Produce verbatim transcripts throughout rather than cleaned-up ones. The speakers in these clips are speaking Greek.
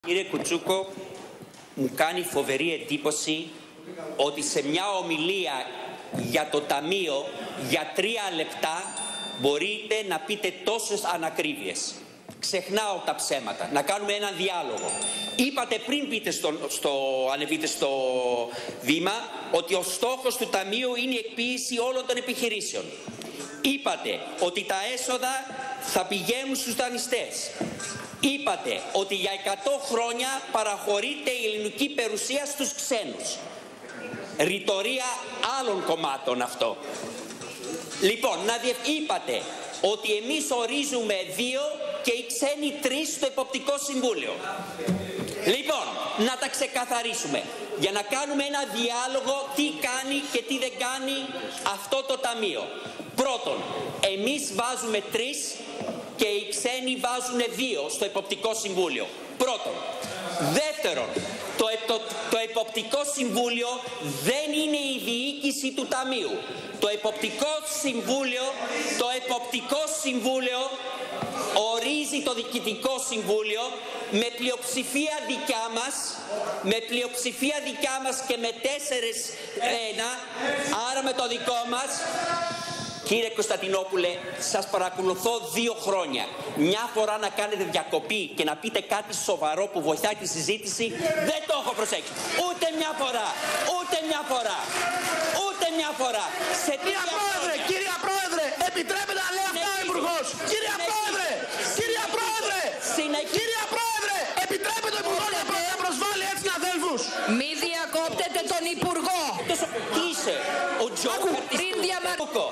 Κύριε Κουτσούκο, μου κάνει φοβερή εντύπωση ότι σε μια ομιλία για το Ταμείο για τρία λεπτά μπορείτε να πείτε τόσες ανακρίβειες. Ξεχνάω τα ψέματα. Να κάνουμε έναν διάλογο. Είπατε πριν πείτε στο, στο, ανεβείτε στο βήμα ότι ο στόχος του Ταμείου είναι η εκποίηση όλων των επιχειρήσεων. Είπατε ότι τα έσοδα θα πηγαίνουν στους δανειστές. Είπατε ότι για εκατό χρόνια παραχωρείται η ελληνική περιουσία στους ξένους. Ρητορία άλλων κομμάτων αυτό. Λοιπόν, να διευ... είπατε ότι εμείς ορίζουμε δύο και οι ξένοι τρεις στο Εποπτικό Συμβούλιο. Λοιπόν, να τα ξεκαθαρίσουμε. Για να κάνουμε ένα διάλογο τι κάνει και τι δεν κάνει αυτό το Ταμείο. Πρώτον, εμείς βάζουμε τρεις και οι ξένοι βάζουν δύο στο Εποπτικό Συμβούλιο. Πρώτον. Δεύτερον, το, το, το Εποπτικό Συμβούλιο δεν είναι η διοίκηση του Ταμείου. Το Εποπτικό Συμβούλιο, το Εποπτικό Συμβούλιο ορίζει το Διοικητικό Συμβούλιο με πλειοψηφία δικιά μας, με πλειοψηφία δικιά μας και με τέσσερις ένα, άρα με το δικό μας. Κύριε Κωνσταντινόπουλε, σας παρακολουθώ δύο χρόνια. Μια φορά να κάνετε διακοπή και να πείτε κάτι σοβαρό που βοηθάει τη συζήτηση, δεν το έχω προσέξει. Ούτε μια φορά, ούτε μια φορά, ούτε μια φορά. Σε Κύριε Πρόεδρε, κύριε Πρόεδρε, επιτρέπετε να λέει αυτά ο Υπουργός. Κύριε Πρόεδρε, κύριε Πρόεδρε, κύριε Πρόεδρε, επιτρέπετε ο Υπουργός να προσβάλλει έτσι συναδέλφους. Μη διακόπτετε τον Υπουργό. Τι είσαι, ο Τζόκερ της Κουκο.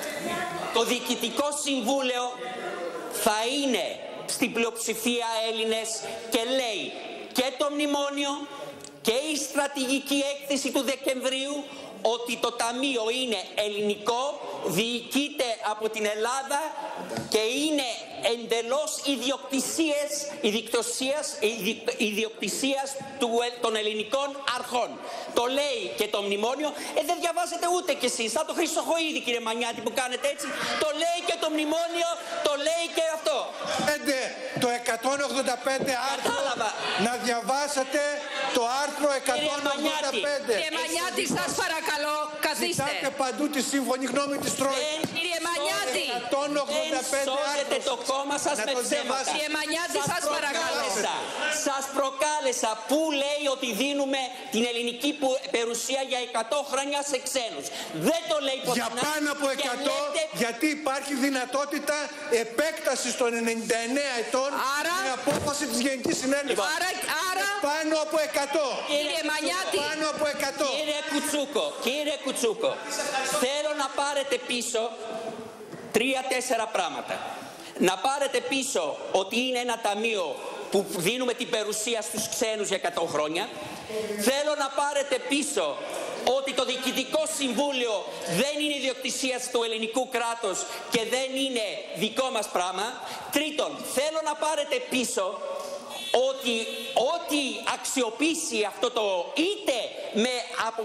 Το Διοικητικό Συμβούλιο θα είναι στην πλειοψηφία Έλληνες και λέει και το μνημόνιο και η στρατηγική έκθεση του Δεκεμβρίου ότι το Ταμείο είναι ελληνικό, διοικείται από την Ελλάδα και είναι εντελώς ιδιοκτησίας, ιδιοκτησίας, ιδιοκτησίας του, των ελληνικών αρχών. Το λέει και το μνημόνιο. Ε, δεν διαβάζετε ούτε κι εσείς. Σαν το Χρυσοχοΐδη, κύριε Μανιάτη, που κάνετε έτσι. Το λέει και το μνημόνιο, το λέει και αυτό. Το εκατόν ογδόντα πέντε άρθρο, Κατάλαβα. να διαβάσετε το άρθρο εκατόν ογδόντα πέντε. Κύριε Μανιάτη, σας παρακαλώ, καθίστε. Ζητάτε παντού τη σύμφωνη γνώμη της Τρόικας. Κύριε Μανιάτη, εκατόν ογδόντα πέντε δεν σώζετε το κόμμα σας με ψέματα. Κύριε Μανιάτη, σας παρακαλώ. Σας προκάλεσα. Πού λέει ότι δίνουμε την ελληνική περιουσία για εκατό χρόνια σε ξένους. Δεν το λέει ποτέ. Για πάνω από εκατό, λέτε... γιατί υπάρχει δυνατότητα επέκτασης των ενενήντα εννέα ετών άρα... με απόφαση της Γενικής Συνέλευσης. Άρα, άρα... Πάνω από εκατό. Κύριε Μανιάτη. Πάνω από εκατό. Κύριε Κουτσούκο, κύριε Κουτσούκο, θέλω να πάρετε πίσω τρία-τέσσερα πράγματα. Να πάρετε πίσω ότι είναι ένα ταμείο που δίνουμε την περιουσία στους ξένους για εκατό χρόνια. Θέλω να πάρετε πίσω ότι το Διοικητικό Συμβούλιο δεν είναι ιδιοκτησία του ελληνικού κράτους και δεν είναι δικό μας πράγμα. Τρίτον, θέλω να πάρετε πίσω ότι ό,τι αξιοποιήσει αυτό το είτε με απο,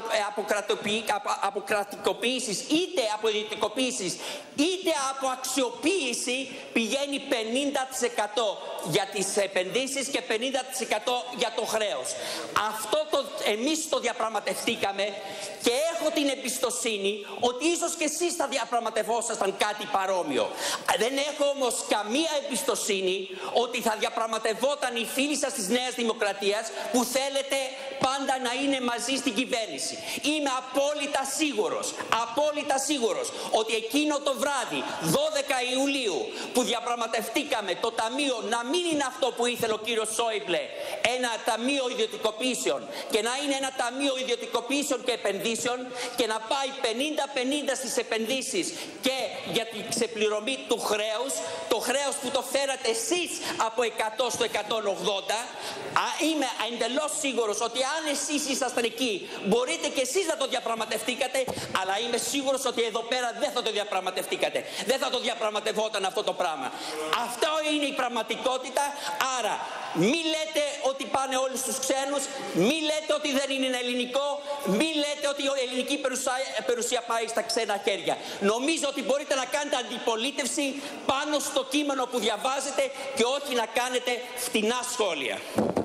απο, αποκρατικοποίησεις είτε από ιδιωτικοποίησεις είτε από αξιοποίηση πηγαίνει πενήντα τοις εκατό για τις επενδύσεις και πενήντα τοις εκατό για το χρέος. Αυτό το, εμείς το διαπραγματευτήκαμε και έχω την εμπιστοσύνη ότι ίσως και εσείς θα διαπραγματευόσασταν κάτι παρόμοιο. Δεν έχω όμως καμία εμπιστοσύνη ότι θα διαπραγματευόταν η φίλοι σας της Νέας Δημοκρατίας που θέλετε πάντα να είναι μαζί στην κυβέρνηση. Είμαι απόλυτα σίγουρος, απόλυτα σίγουρος ότι εκείνο το βράδυ, δώδεκα Ιουλίου, που διαπραγματευτήκαμε το Ταμείο να μην είναι αυτό που ήθελε ο κύριος Σόιμπλε, ένα Ταμείο Ιδιωτικοποιήσεων, και να είναι ένα Ταμείο Ιδιωτικοποιήσεων και Επενδύσεων και να πάει πενήντα πενήντα στις επενδύσεις και για την ξεπληρωμή του χρέους, το χρέος που το φέρατε εσείς από εκατό στο εκατόν ογδόντα. Α, είμαι εντελώς σίγουρος ότι αν εσείς ήσασταν εκεί μπορείτε και εσείς να το διαπραγματευτήκατε, αλλά είμαι σίγουρος ότι εδώ πέρα δεν θα το διαπραγματευτήκατε. Δεν θα το διαπραγματευόταν αυτό το πράγμα. Αυτό είναι η πραγματικότητα. Άρα μη λέτε ότι πάνε όλοι στους ξένους, μη λέτε ότι δεν είναι ελληνικό, μη λέτε ότι η ελληνική περιουσία, περιουσία πάει στα ξένα χέρια. Νομίζω ότι μπορείτε να κάνετε αντιπολίτευση πάνω στο κείμενο που διαβάζετε και όχι να κάνετε φτηνά σχόλια.